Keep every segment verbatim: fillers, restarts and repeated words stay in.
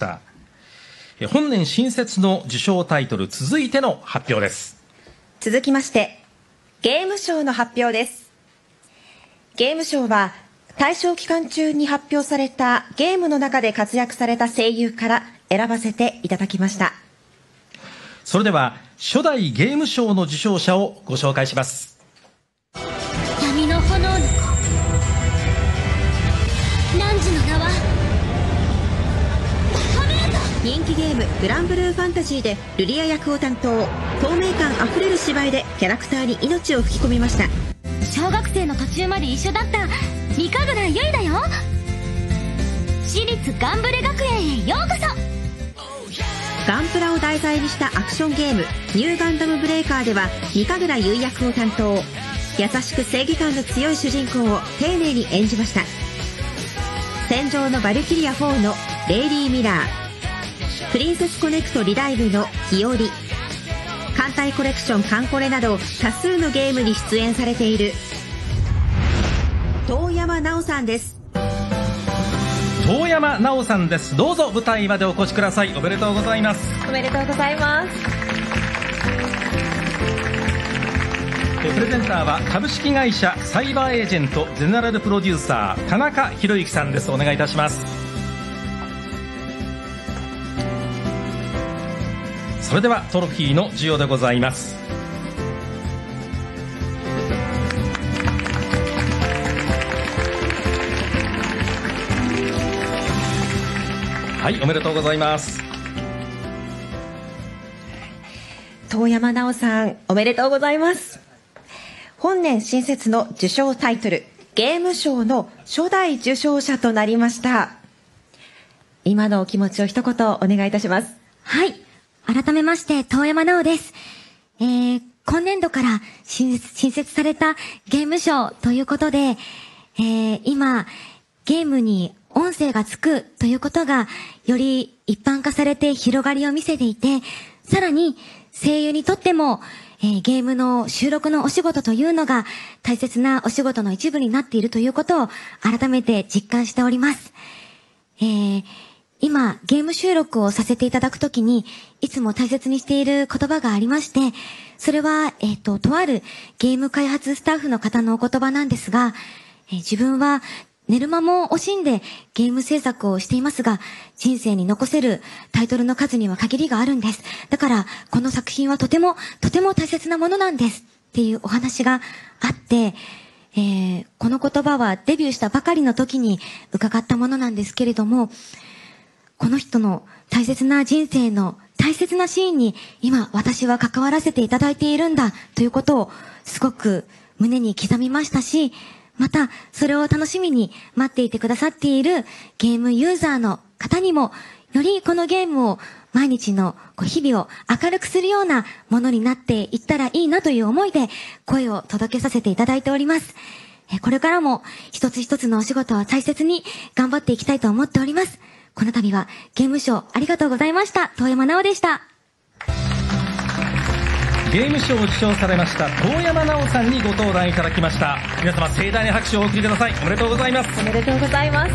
本年新設の受賞タイトル、続いての発表です。 続きましてゲーム賞の発表です。ゲーム賞は大賞期間中に発表されたゲームの中で活躍された声優から選ばせていただきました。 それでは初代ゲーム賞の受賞者をご紹介します。 闇の炎の子、汝の名は人気ゲームグランブルーファンタジーでルリア役を担当。透明感あふれる芝居でキャラクターに命を吹き込みました。 小学生の途中まで一緒だった三神楽ゆいだよ。私立ガンブレ学園へようこそ。 ガンプラを題材にしたアクションゲームニューガンダムブレイカーでは三神楽ゆい役を担当。優しく正義感の強い主人公を丁寧に演じました。戦場のバルキリアフォーのレイリー・ミラー、プリンセスコネクトリライブの日和、艦隊コレクションカンコレなど多数のゲームに出演されている遠山奈緒さんです。 遠山奈緒さんです。どうぞ舞台までお越しください。おめでとうございます。 おめでとうございます。 プレゼンターは株式会社サイバーエージェントゼネラルプロデューサー田中博之さんです。お願いいたします。それではトロフィーの授与でございます。はい、おめでとうございます。 遠山奈緒さん、おめでとうございます。本年新設の受賞タイトル、ゲーム賞の初代受賞者となりました。今のお気持ちを一言お願いいたします。 はい、改めまして遠山奈緒です。えー、今年度から新設、新設されたゲーム賞ということで、えー、今ゲームに音声がつくということがより一般化されて広がりを見せていて、さらに声優にとっても、えー、ゲームの収録のお仕事というのが大切なお仕事の一部になっているということを改めて実感しております。えー今、ゲーム収録をさせていただくときに、いつも大切にしている言葉がありまして、それは、えっと、とあるゲーム開発スタッフの方のお言葉なんですが、えー、自分は寝る間も惜しんでゲーム制作をしていますが、人生に残せるタイトルの数には限りがあるんです。だから、この作品はとても、とても大切なものなんです。っていうお話があって、えー、この言葉はデビューしたばかりの時に伺ったものなんですけれども、この人の大切な人生の大切なシーンに今私は関わらせていただいているんだということをすごく胸に刻みましたし、またそれを楽しみに待っていてくださっているゲームユーザーの方にもよりこのゲームを毎日の日々を明るくするようなものになっていったらいいなという思いで声を届けさせていただいております。これからも一つ一つのお仕事を大切に頑張っていきたいと思っております。この度はゲーム賞ありがとうございました。遠山奈緒でした。 ゲーム賞を受賞されました遠山奈緒さんにご登壇いただきました。皆様盛大な拍手をお送りください。おめでとうございます。 おめでとうございます。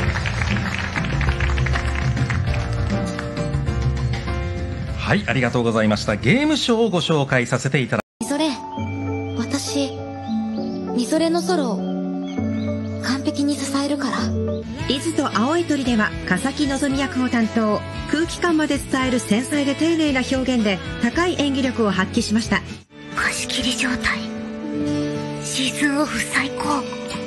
はい、ありがとうございました。ゲーム賞をご紹介させていただきみそれ、私みそれのソロを完璧に支えるから。 リズと青い鳥では笠木希役を担当。空気感まで伝える繊細で丁寧な表現で高い演技力を発揮しました。 貸し切り状態、シーズンオフ最高。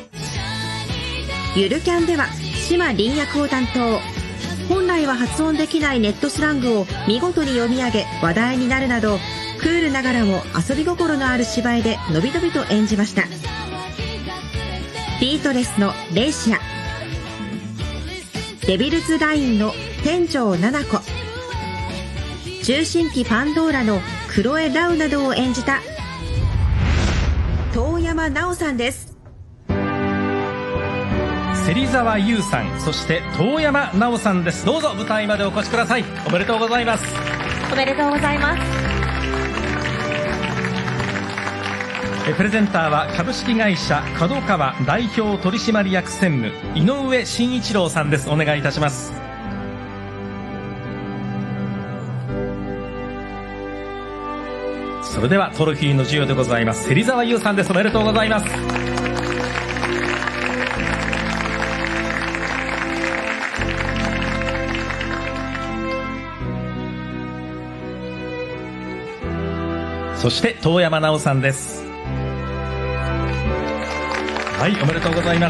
ゆるキャンでは島凛役を担当。本来は発音できないネットスラングを見事に読み上げ話題になるなど、クールながらも遊び心のある芝居でのびのびと演じました。ビートレスのレイシア、デビルズラインの天井七子、重心機パンドーラのクロエ・ラウなどを演じた遠山奈緒さんです。 芹沢優さん、そして遠山奈緒さんです。どうぞ舞台までお越しください。おめでとうございます。 おめでとうございます。 プレゼンターは株式会社角川代表取締役専務井上慎一郎さんです。お願いいたします。 それではトロフィーの授与でございます。芹沢優さんです。おめでとうございます。そして遠山奈緒さんです。はい、おめでとうございます。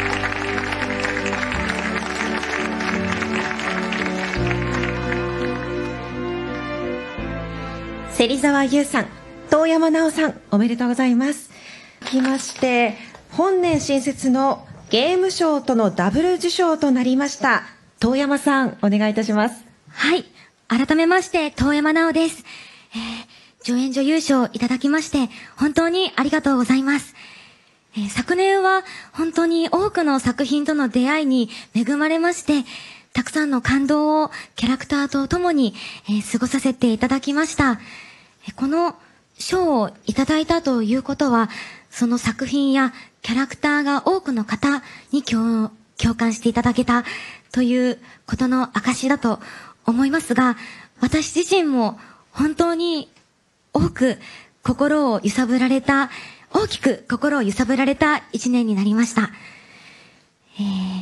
芹沢優さん、遠山奈緒さん、おめでとうございます。続きまして、本年新設のゲーム賞とのダブル受賞となりました。遠山さん、お願いいたします。 はい。改めまして、遠山奈緒です。えー、助演女優賞いただきまして、本当にありがとうございます。えー、昨年は本当に多くの作品との出会いに恵まれまして、たくさんの感動をキャラクターと共に、えー、過ごさせていただきました。この賞をいただいたということは、その作品やキャラクターが多くの方に共、共感していただけたということの証だと思いますが、私自身も本当に多く心を揺さぶられた、大きく心を揺さぶられた一年になりました。えー、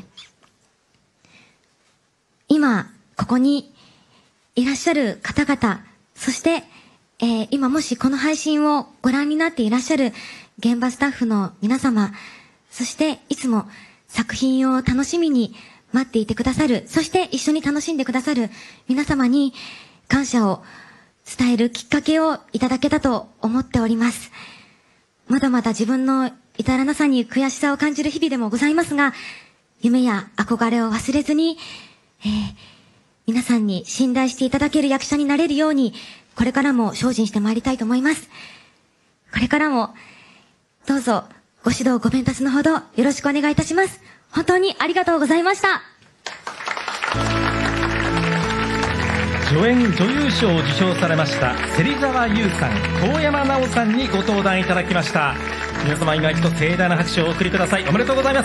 今、ここにいらっしゃる方々、そして、えー、今もしこの配信をご覧になっていらっしゃる現場スタッフの皆様、そしていつも作品を楽しみに待っていてくださる、そして一緒に楽しんでくださる皆様に感謝を伝えるきっかけをいただけたと思っております。まだまだ自分の至らなさに悔しさを感じる日々でもございますが、夢や憧れを忘れずに、えー、皆さんに信頼していただける役者になれるように、これからも精進してまいりたいと思います。これからも、どうぞ、ご指導ご鞭撻のほどよろしくお願いいたします。本当にありがとうございました。 助演女優賞を受賞されました芹沢優さん、遠山奈緒さんにご登壇いただきました。皆様今一度盛大な拍手をお送りください。おめでとうございます。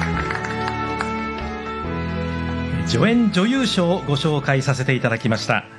助演女優賞をご紹介させていただきました。